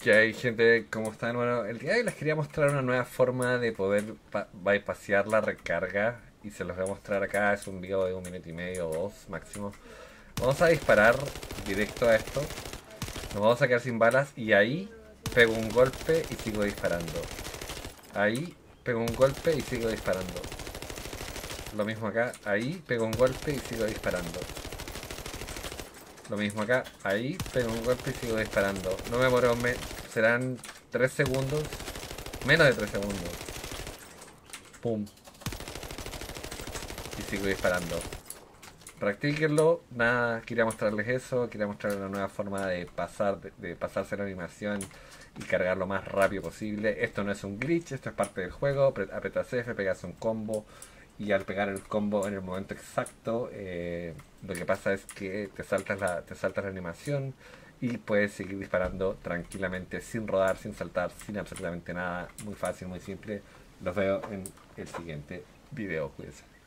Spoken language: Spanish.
Que hay gente, ¿cómo están? Bueno, el día de hoy les quería mostrar una nueva forma de poder bypassear la recarga y se los voy a mostrar acá. Es un video de 1 minuto y medio o dos máximo. Vamos a disparar directo a esto, nos vamos a quedar sin balas y ahí pego un golpe y sigo disparando. Ahí pego un golpe y sigo disparando. Lo mismo acá, ahí pego un golpe y sigo disparando. Lo mismo acá, ahí pego un golpe y sigo disparando. No me demoro, serán 3 segundos, menos de 3 segundos. Pum, y sigo disparando. Practíquenlo, nada, quería mostrarles eso, quería mostrarles una nueva forma de pasar, de pasarse la animación y cargar lo más rápido posible. Esto no es un glitch, esto es parte del juego. Apretas F, pegas un combo y al pegar el combo en el momento exacto, lo que pasa es que te saltas la animación y puedes seguir disparando tranquilamente, sin rodar, sin saltar, sin absolutamente nada. Muy fácil, muy simple. Los veo en el siguiente video, cuídense.